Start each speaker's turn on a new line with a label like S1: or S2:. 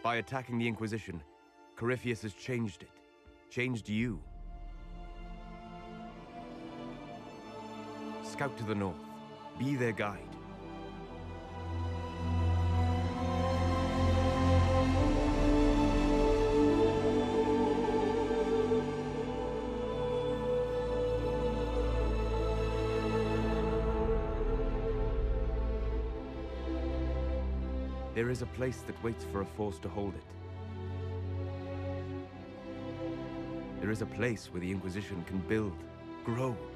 S1: By attacking the Inquisition, Corypheus has changed it. Changed you. Scout to the north. Be their guide. There is a place that waits for a force to hold it. There is a place where the Inquisition can build, grow,